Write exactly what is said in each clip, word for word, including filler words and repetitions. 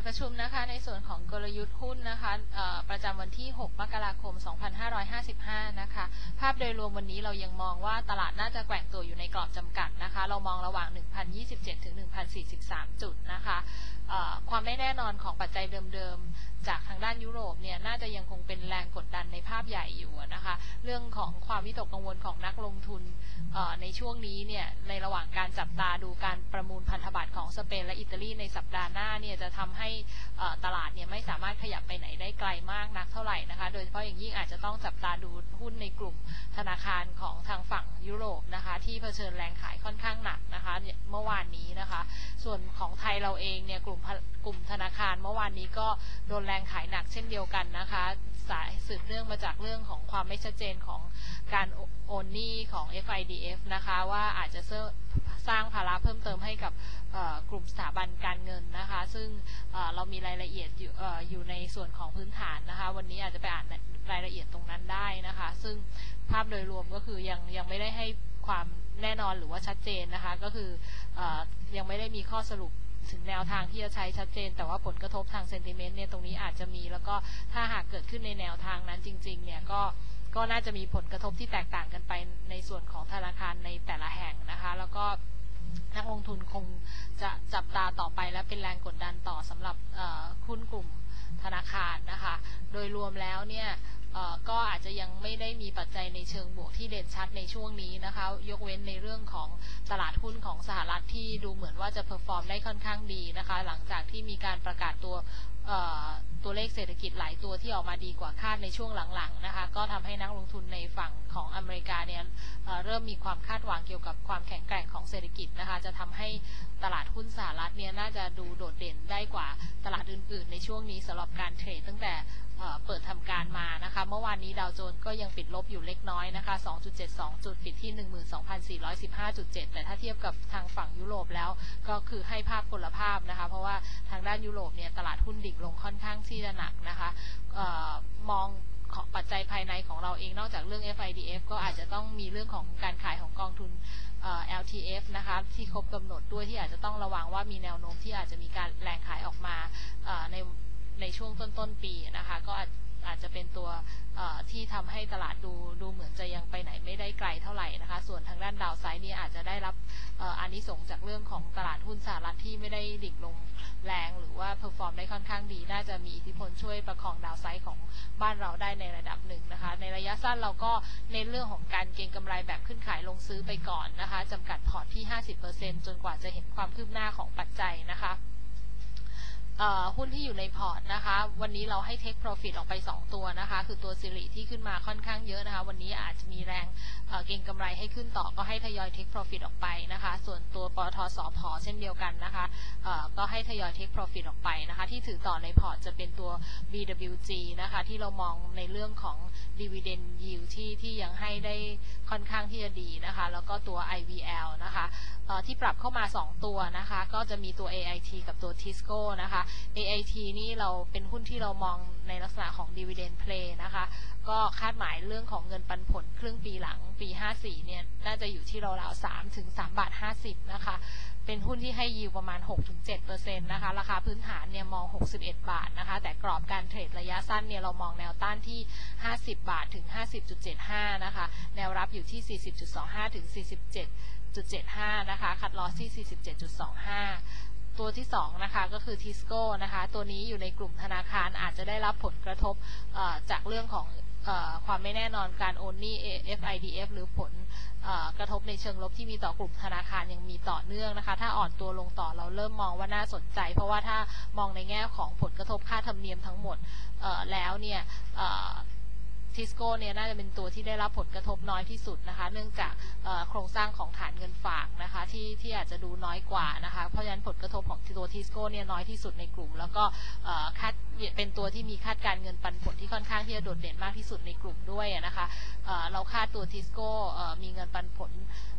ประชุมนะคะในส่วนของกลยุทธ์หุ้นนะคะประจำวันที่หกมกราคมสองพันห้าร้อยห้าสิบห้านะคะภาพโดยรวมวันนี้เรายังมองว่าตลาดน่าจะแกว่งตัวอยู่ในกรอบจำกัดนะคะเรามองระหว่าง หนึ่งพันยี่สิบเจ็ด ถึง หนึ่งพันสี่สิบสาม จุดนะคะความไม่แน่นอนของปัจจัยเดิมๆจากทางด้านยุโรปเนี่ยน่าจะยังคงเป็นแรงกดดันในภาพใหญ่อยู่นะคะเรื่องของความวิตกกังวลของนักลงทุนในช่วงนี้เนี่ยในระหว่างการจับตาดูการประมูลพันธบัตรของสเปนและอิตาลีในสัปดาห์หน้าเนี่ยจะทำให้ตลาดเนี่ยไม่สามารถขยับไปไหนได้ไกลมากนักเท่าไหร่นะคะโดยเฉพาะอย่างยิ่งอาจจะต้องจับตาดูหุ้นในกลุ่มธนาคารของทางฝั่งยุโรปนะคะที่เผชิญแรงขายค่อนข้างหนักนะคะเมื่อวานนี้นะคะส่วนของไทยเราเองเนี่ยกลุ่มกลุ่มธนาคารเมื่อวานนี้ก็โดนแรงขายหนักเช่นเดียวกันนะคะสายสืบเนื่องมาจากเรื่องของความไม่ชัดเจนของการโอนหนี้ของ เอฟ ไอ ดี เอฟ นะคะว่าอาจจะสร้างภาระเพิ่มเติมให้กับกลุ่มสถาบันการเงินนะคะซึ่งเรามีรายละเอียดอยู่อยู่ในส่วนของพื้นฐานนะคะวันนี้อาจจะไปอ่านรายละเอียดตรงนั้นได้นะคะซึ่งภาพโดยรวมก็คือยังยังไม่ได้ให้ความแน่นอนหรือว่าชัดเจนนะคะก็คือยังไม่ได้มีข้อสรุปถึงแนวทางที่จะใช้ชัดเจนแต่ว่าผลกระทบทางเซนติเมนต์เนี่ยตรงนี้อาจจะมีแล้วก็ถ้าหากเกิดขึ้นในแนวทางนั้นจริงๆเนี่ยก็ก็น่าจะมีผลกระทบที่แตกต่างกันไปในส่วนของธนาคารในแต่ละแห่งนะคะแล้วก็นักลงทุนคงจะจับตาต่อไปและเป็นแรงกดดันต่อสำหรับหุ้นกลุ่มธนาคารนะคะโดยรวมแล้วเนี่ยก็อาจจะยังไม่ได้มีปัจจัยในเชิงบวกที่เด่นชัดในช่วงนี้นะคะยกเว้นในเรื่องของตลาดหุ้นของสหรัฐที่ดูเหมือนว่าจะเพอร์ฟอร์มได้ค่อนข้างดีนะคะหลังจากที่มีการประกาศตัวตัวเลขเศรษฐกิจหลายตัวที่ออกมาดีกว่าคาดในช่วงหลังๆนะคะก็ทำให้นักลงทุนในฝั่งของอเมริกาเนี่ยเริ่มมีความคาดหวังเกี่ยวกับความแข็งแกร่งของเศรษฐกิจนะคะจะทำให้ตลาดหุ้นสหรัฐเนี่ยน่าจะดูโดดเด่นได้กว่าตลาดอื่นๆในช่วงนี้สำหรับการเทรดตั้งแต่เปิดทำการมานะคะเมื่อวานนี้ดาวโจนส์ก็ยังปิดลบอยู่เล็กน้อยนะคะ สองจุดเจ็ดสอง จุดปิดที่ หนึ่งหมื่นสองพันสี่ร้อยสิบห้าจุดเจ็ด แต่ถ้าเทียบกับทางฝั่งยุโรปแล้วก็คือให้ภาพคนละภาพนะคะเพราะว่าทางด้านยุโรปเนี่ยตลาดหุ้นดิ่งลงค่อนข้างที่จะหนักนะคะเอ่อมองของปัจจัยภายในของเราเองนอกจากเรื่อง เอฟ ไอ ดี เอฟ ก็อาจจะต้องมีเรื่องของการขายของกองทุนแอล ที เอฟ นะคะที่ครบกำหนดด้วยที่อาจจะต้องระวังว่ามีแนวโน้มที่อาจจะมีการแรงขายออกมาในในช่วงต้นๆปีนะคะก็อาจจะเป็นตัวที่ทำให้ตลาดดูดูเหมือนจะยังไปไหนไม่ได้ไกลเท่าไหร่นะคะส่วนทางด้านดาวไซด์นี่อาจจะได้รับอานิสงส์จากเรื่องของตลาดหุ้นสหรัฐที่ไม่ได้ดิ่งลงแรงหรือว่าเพอร์ฟอร์มได้ค่อนข้างดีน่าจะมีอิทธิพลช่วยประคองดาวไซด์ของบ้านเราได้ในระดับหนึ่งนะคะในระยะสั้นเราก็ในเรื่องของการเก็งกำไรแบบขึ้นขายลงซื้อไปก่อนนะคะจำกัดพอร์ตที่ ห้าสิบเปอร์เซ็นต์ จนกว่าจะเห็นความคืบหน้าของปัจจัยนะคะหุ้นที่อยู่ในพอร์ตนะคะวันนี้เราให้ take profit ออกไปสองตัวนะคะคือตัวสิริที่ขึ้นมาค่อนข้างเยอะนะคะวันนี้อาจจะมีแรงเก็งกำไรให้ขึ้นต่อก็ให้ทยอย take profit ออกไปนะคะส่วนตัวปตท.สผ.เช่นเดียวกันนะคะก็ให้ทยอย take profit ออกไปนะคะที่ถือต่อในพอร์ตจะเป็นตัว บี ดับเบิลยู จี นะคะที่เรามองในเรื่องของ dividend yield ที่ที่ยังให้ได้ค่อนข้างที่จะดีนะคะแล้วก็ตัว ไอ วี แอล นะคะที่ปรับเข้ามาสองตัวนะคะก็จะมีตัว เอ ไอ ที กับตัว Tisco นะคะ เอ ไอ ที นี่เราเป็นหุ้นที่เรามองในลักษณะของ dividend play นะคะก็คาดหมายเรื่องของเงินปันผลครึ่งปีหลังปีห้าสิบสี่เนี่ยน่าจะอยู่ที่ราวๆสามถึงสามบาทห้าสิบนะคะเป็นหุ้นที่ให้ยิวประมาณ หกถึงเจ็ดเปอร์เซ็นต์ นะคะราคาพื้นฐานเนี่ยมองหกสิบเอ็ดบาทนะคะแต่กรอบการเทรดระยะสั้นเนี่ยเรามองแนวต้านที่ห้าสิบบาทถึง ห้าสิบจุดเจ็ดห้า นะคะแนวรับอยู่ที่ สี่สิบจุดสองห้า ถึง สี่สิบเจ็ดจุดเจ็ดห้า นะคะคัทลอสที่ สี่สิบเจ็ดจุดสองห้า ตัวที่สองนะคะก็คือ Tisco นะคะตัวนี้อยู่ในกลุ่มธนาคารอาจจะได้รับผลกระทบจากเรื่องของความไม่แน่นอนการโอนหนี้ เอฟ ไอ ดี เอฟ หรือผลกระทบในเชิงลบที่มีต่อกลุ่มธนาคารยังมีต่อเนื่องนะคะถ้าอ่อนตัวลงต่อเราเริ่มมองว่าน่าสนใจเพราะว่าถ้ามองในแง่ของผลกระทบค่าธรรมเนียมทั้งหมดแล้วเนี่ยทิสโก้เนี่ยน่าจะเป็นตัวที่ได้รับผลกระทบน้อยที่สุดนะคะเนื่องจากโครงสร้างของฐานเงินฝากนะคะที่ที่อาจจะดูน้อยกว่านะคะเพราะฉะนั้นผลกระทบของตัวทิสโก้เนี่ยน้อยที่สุดในกลุ่มแล้วก็คาดเป็นตัวที่มีคาดการเงินปันผลที่ค่อนข้างที่จะโดดเด่นมากที่สุดในกลุ่มด้วยนะคะเราคาดตัวทิสโก้มีเงินปันผล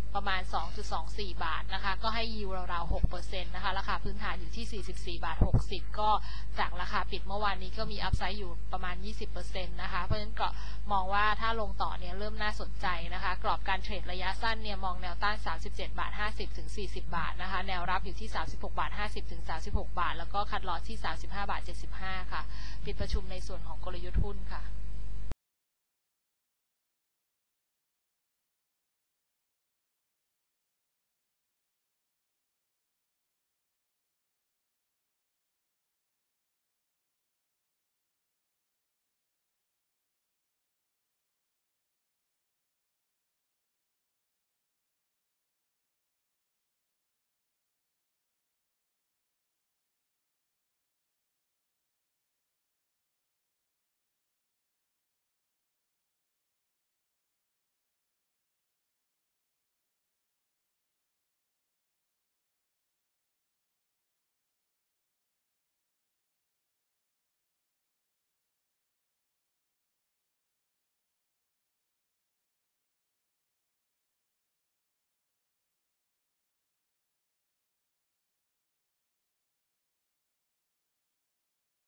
ประมาณ สองจุดสองสี่ บาทนะคะก็ให้ยิวราวๆ หกเปอร์เซ็นต์ นะคะราคาพื้นฐานอยู่ที่ สี่สิบสี่บาทหกสิบ ก็จากราคาปิดเมื่อวานนี้ก็มีอัพไซด์อยู่ประมาณ ยี่สิบเปอร์เซ็นต์ นะคะเพราะฉะนั้นก็มองว่าถ้าลงต่อเนี่ยเริ่มน่าสนใจนะคะกรอบการเทรดระยะสั้นเนี่ยมองแนวต้าน สามสิบเจ็ดบาทห้าสิบ ถึง สี่สิบ บาทนะคะแนวรับอยู่ที่ สามสิบหกบาทห้าสิบ ถึง สามสิบหก บาทแล้วก็คัทลอสที่ สามสิบห้าบาทเจ็ดสิบห้า ค่ะปิดประชุมในส่วนของกลยุทธ์หุ้นค่ะ